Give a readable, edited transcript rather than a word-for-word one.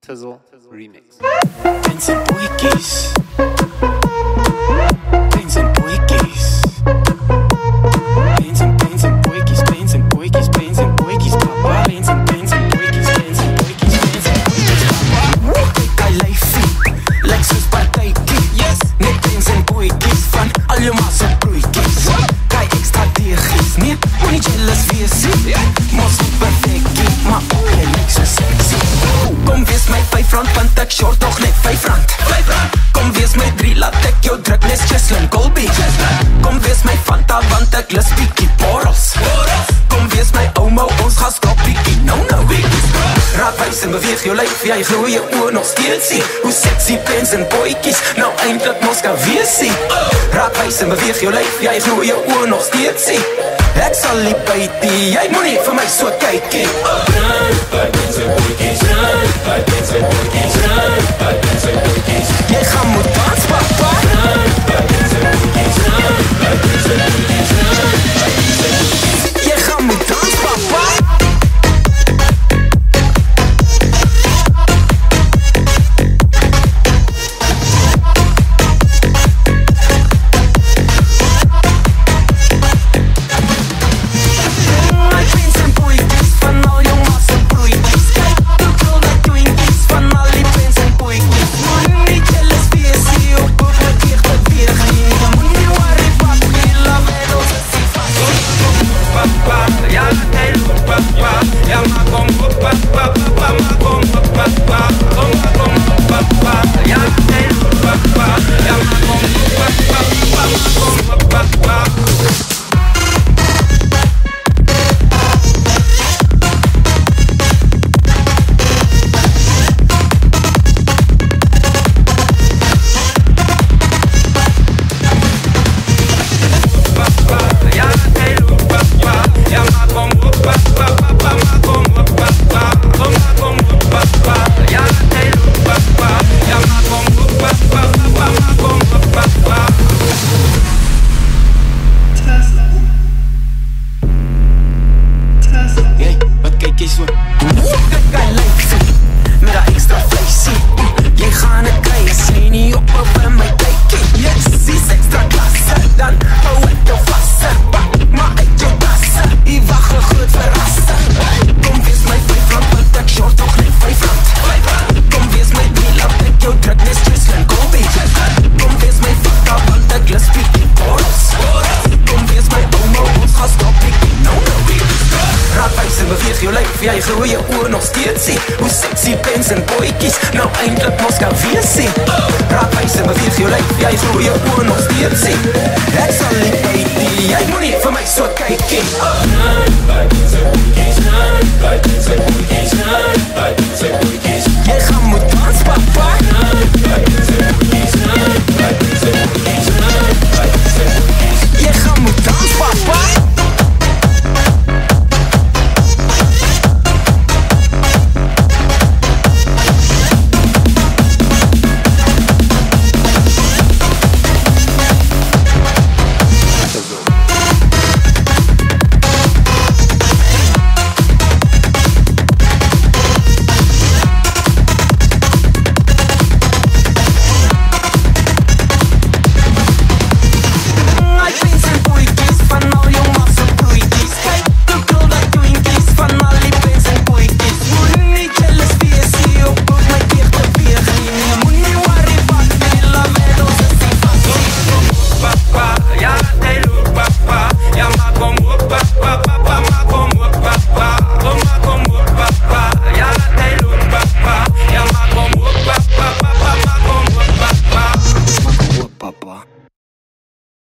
Tizzle remix. Pensem boekies. Pensem boekies. Pensem boekies. Pensem boekies. Pensem boekies. Papa. Pensem boekies. Pensem boekies. Pensem boekies. Papa. Kyk hy lyfie, lyk soos partytjie. Yes. Net pensem boekies van al jou ma's op broeitjies. Kyk ekstra deegies. Nee, moenie jealous wees nie. Mos nie perfectie, maar jy lyk so sexy. Kom wees my R5 want ek short nog net R5. Kom wees my 3 laat ek jou druk nes Cheslin Colby. Kom wees my Fanta want ek lus bietjie borrels. Kom wees my ouma, ons gaan skrap bietjie no. Raak wys en beweeg jou lyf, jy glo jou oë nog steeds sien. Hoe sexy pens en boetjies, nou eintlik mos kan wees sien. Raak wys en beweeg jou lyf, jy glo jou oë nog steeds sien. Ek sal nie bytie, jy moenie vir my so kykie. Pens en boetjies, pens en boetjies, pens en boetjies. Jy gaan moet dans, papa. Pens en boetjies, pens en boetjies, jy gaan moet dans, papa. Jy glo jou oor nog steeds sien. Hoe sexy pens en boetjies, nou eintlik mos kan wees sien. Raak wys en beweeg jou lyf, jy glo jou oor nog steeds sien. Ek sal nie bytie, jy moenie vir my so kykie. Pens en boetjies, pens en boetjies.